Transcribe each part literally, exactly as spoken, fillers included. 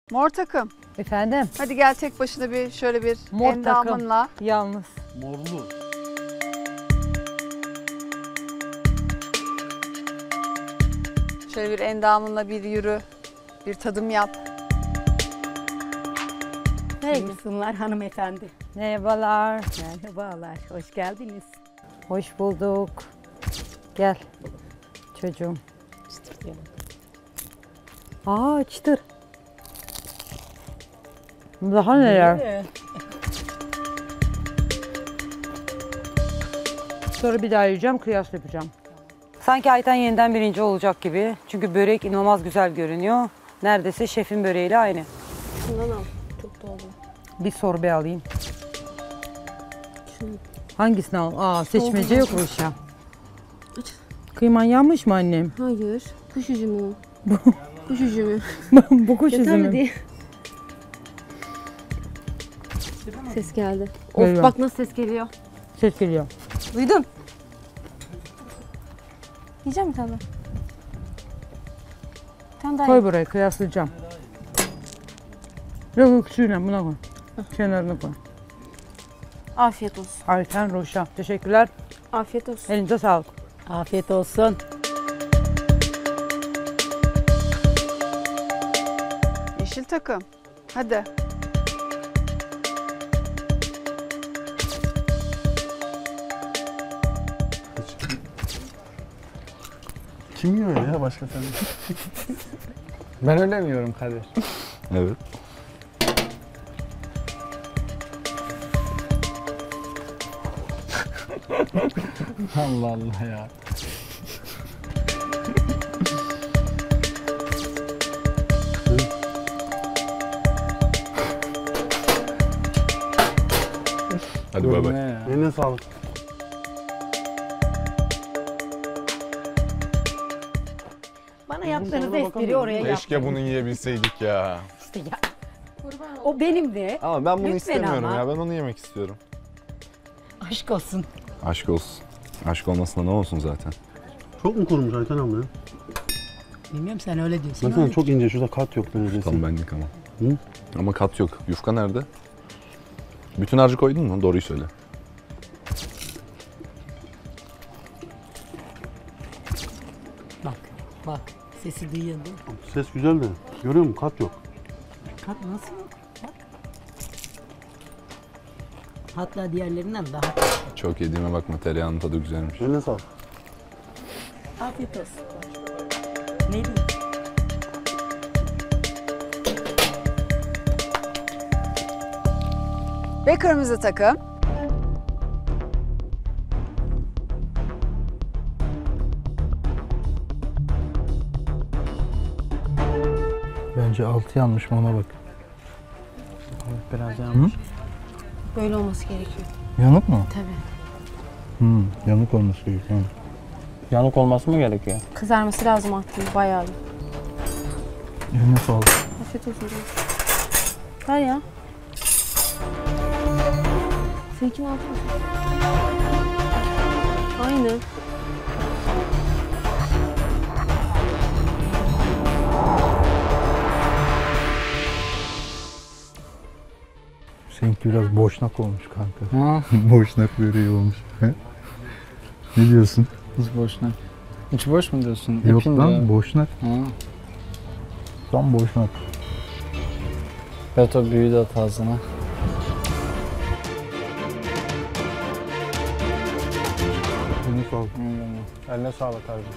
Mor takım. Efendim? Hadi gel tek başına bir şöyle bir Mor endamınla. takım. Yalnız. Morlu. Şöyle bir endamınla bir yürü. Bir tadım yap. Buyursunlar hanımefendi. Merhabalar. Merhabalar, hoş geldiniz. Hoş bulduk. Gel çocuğum. Aa çıtır. Daha neler? Sonra bir daha yiyeceğim, kıyas yapacağım. Sanki Ayten yeniden birinci olacak gibi. Çünkü börek inanılmaz güzel görünüyor. Neredeyse şefin böreğiyle aynı. Şundan al. Çok doğru. Bir sorbe alayım. Şunu. Hangisini al? Aa seçmece yok bu işe. Kıyman yanmış mı annem? Hayır. Kuş üzümü o. Kuş üzümü. Bu kuş Yeter mi üzümü. diye. Ses geldi. Of Geliyor. bak nasıl ses geliyor. Ses geliyor. Duydun. Yiyeceğim bir tane. Bir tane daha Koy ye. buraya, kıyaslayacağım. Yok yok suyla buna koy. Kenarına koy. Afiyet olsun. Ayten Roşa. Teşekkürler. Afiyet olsun. Elinize sağlık. Afiyet olsun. Yeşil takım. Hadi. Kim yiyor ya başka sen? Ben öyle mi yiyorum Kadir? Evet. Allah Allah ya. Hadi Bu bay bay. ne ya? Eline sağlık. Bana yaptığınız espri oraya yapmayın. Keşke bunu yiyebilseydik ya. İşte ya. O benim de. Ama ben bunu Lütfen istemiyorum ama. ya. Ben onu yemek istiyorum. Aşk olsun. Aşk olsun. Aşk olmasına ne olsun zaten. Çok mu kurumuş Ayten abla ya? Bilmiyorum sen öyle diyorsun. Baksana çok ince, şurada kat yok neredeyse. Tam benlik ama. Hı? Ama kat yok. Yufka nerede? Bütün harcı koydun mu? Doğruyu söyle. Bak bak sesi duyuyor değil mi? Ses güzel de. Görüyor musun? Kat yok. Bak nasıl bak. Hatta diğerlerinden daha. Çok yediğime bakma. Tereyağının tadı güzelmiş. Eline sağlık. Afiyet olsun. Ne diyeyim? Ve kırmızı takım. Bence altı yanlış mı ona bak. Biraz yanlış. Böyle olması gerekiyor. Yanık mı? Tabii. Hı, yanık olması gerekiyor. Yanık olması mı gerekiyor? Kızarması lazım attım bayağı. Eline sağlık. Afiyet olsun. Ver ya. Seninkini altı mısın? Aynı. Seninki biraz boşnak olmuş kanka. Ha? Boşnak böreği olmuş. He? Ne diyorsun? Hiç boş ne? Hiç boş mu diyorsun? Yok İpin lan ya. boşnak. Ha. Tam boşnak. Beto büyüdü at ağzına. Eline sağlık. Hmm. Eline sağlık kardeşim.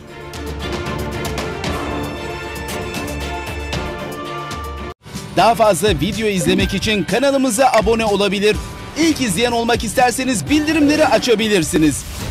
Daha fazla video izlemek için kanalımıza abone olabilir. İlk izleyen olmak isterseniz bildirimleri açabilirsiniz.